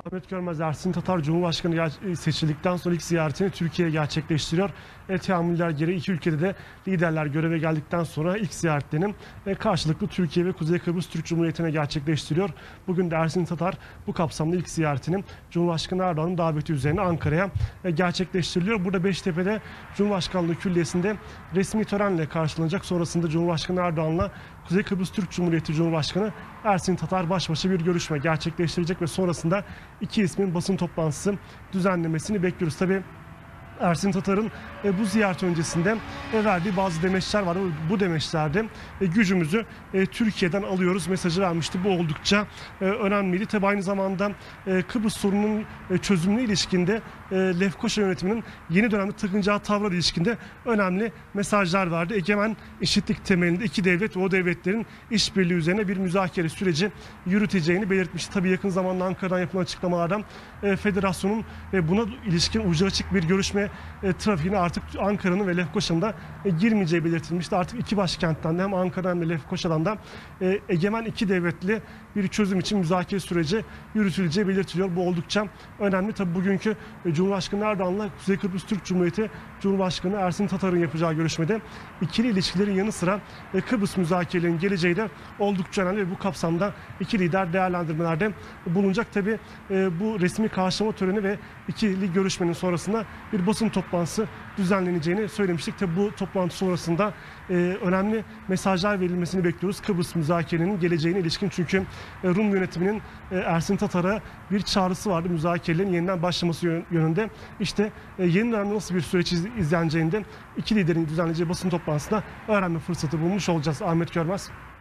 Ahmet Görmez, Ersin Tatar Cumhurbaşkanı seçildikten sonra ilk ziyaretini Türkiye'ye gerçekleştiriyor. Teamüller gereği iki ülkede de liderler göreve geldikten sonra ilk ziyaretlerini karşılıklı Türkiye ve Kuzey Kıbrıs Türk Cumhuriyeti'ne gerçekleştiriyor. Bugün de Ersin Tatar bu kapsamda ilk ziyaretini Cumhurbaşkanı Erdoğan'ın daveti üzerine Ankara'ya gerçekleştiriliyor. Burada Beştepe'de Cumhurbaşkanlığı Külliyesi'nde resmi törenle karşılanacak. Sonrasında Cumhurbaşkanı Erdoğan'la Kuzey Kıbrıs Türk Cumhuriyeti Cumhurbaşkanı Ersin Tatar baş başa bir görüşme gerçekleştirecek ve sonrasında iki ismin basın toplantısı düzenlemesini bekliyoruz. Tabii Ersin Tatar'ın bu ziyaret öncesinde verdiği bazı demeçler var. Bu demeçlerde gücümüzü Türkiye'den alıyoruz mesajı vermişti. Bu oldukça önemliydi. Tabii aynı zamanda Kıbrıs sorununun çözümüne ilişkinde Lefkoşa yönetiminin yeni dönemde takınacağı tavra ilişkinde önemli mesajlar verdi. Egemen eşitlik temelinde iki devlet ve o devletlerin işbirliği üzerine bir müzakere süreci yürüteceğini belirtmişti. Tabii yakın zamanda Ankara'dan yapılan açıklamalardan federasyonun buna ilişkin ucu açık bir görüşme trafiğine artık Ankara'nın ve Lefkoşa'nın da girmeyeceği belirtilmişti. Artık iki başkentten de hem Ankara hem de Lefkoşa'dan da egemen iki devletli bir çözüm için müzakere süreci yürütüleceği belirtiliyor. Bu oldukça önemli. Tabii bugünkü Cumhurbaşkanı Erdoğan'la Kuzey Kıbrıs Türk Cumhuriyeti Cumhurbaşkanı Ersin Tatar'ın yapacağı görüşmede ikili ilişkilerin yanı sıra Kıbrıs müzakerelerinin geleceği de oldukça önemli ve bu kapsamda iki lider değerlendirmelerde bulunacak. Tabii bu resmi karşılama töreni ve ikili görüşmenin sonrasında bir basın toplantısı düzenleneceğini söylemiştik. Tabii bu toplantı sonrasında önemli mesajlar verilmesini bekliyoruz. Kıbrıs müzakerelerinin geleceğine ilişkin, çünkü Rum yönetiminin Ersin Tatar'a bir çağrısı vardı müzakerelerin yeniden başlaması yönünde. İşte yeni dönemde nasıl bir süreç izleneceğini de iki liderin düzenleyeceği basın toplantısında öğrenme fırsatı bulmuş olacağız. Ahmet Görmez.